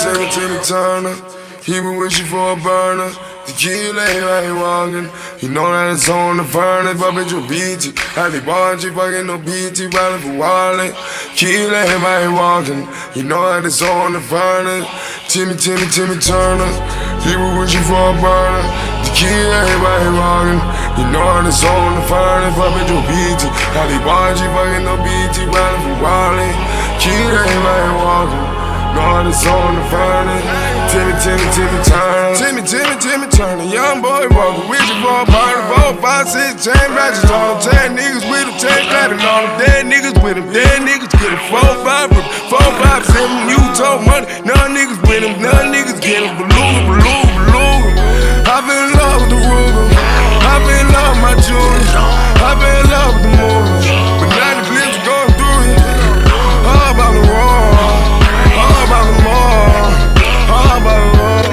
Timmy Turner. He been wishing for a burner. The kid lay right walking. You know that it's on the furnace. But bitch, you beat it. I be watching, fucking no BT, riding for wallet. Kid lay right walking. You know that it's on the furnace. Timmy Turner. He been wishing for a burner. The kid lay right walking. You know that it's on the furnace. But bitch, you beat it. I be watching, fucking no BT, riding for wallet. Kid lay right walking. Lord, it's on the furnace. Timmy Turner. Timmy Turner. Young boy walking with you for a party. 4, 5, 6, 10 ratchets on 10 niggas with him, 10 clapping on them. Dead niggas with him, dead niggas get him. 4, 5, 7 Utah money. None niggas with him, none niggas get him. Beluga. I feel in love with the Ruger. I feel in love with my jewelry. I feel in love with the movie. But now the clips going through it. All about the war. All about the mall, all about the road.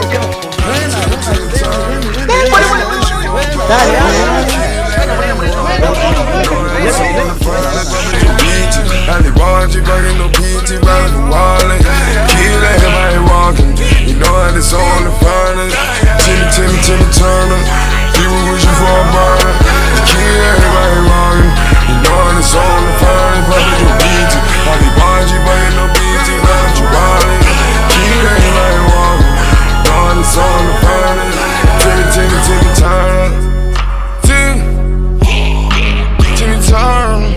I be watching, fucking no PT, riding for wallet. Kid, everybody walking. You know that it's on the furnace. Timmy Turner. He was wishing for a burner. Kid, everybody walking. You know that it's on the furnace. Fucking no PT. I be watching, fucking no PT, riding for wallet. Kid, everybody walking. You know that it's on the furnace. Timmy Turner. Timmy Turner.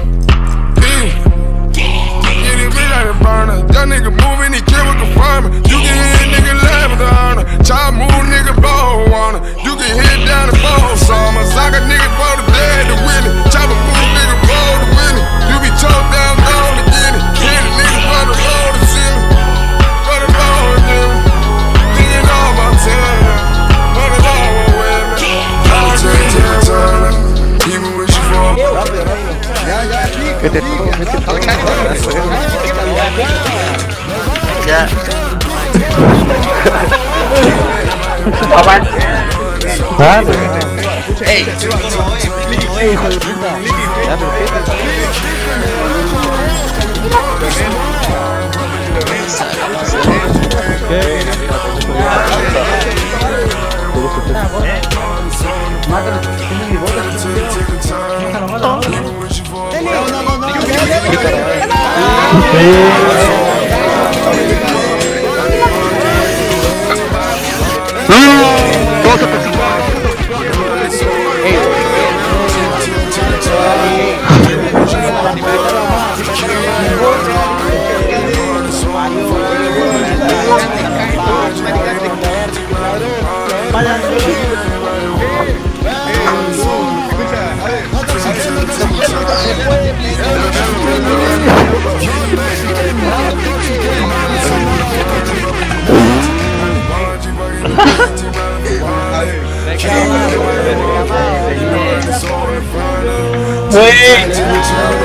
That nigga moving, he kill with confirming. You can hit nigga laugh with the honor. Child move, nigga ball wanna. You can hit down the ball summers. I got nigga for the dead to win it. Chopper move, nigga ball to win it. You be choked down, down to get it. Hit a nigga for the road to see me. For the road to get me. Thinking all about time. For the road with me. Timmy Turner. People wishing for a Ya. Apaan? Hah? Hijo de puta. Ya, Wait!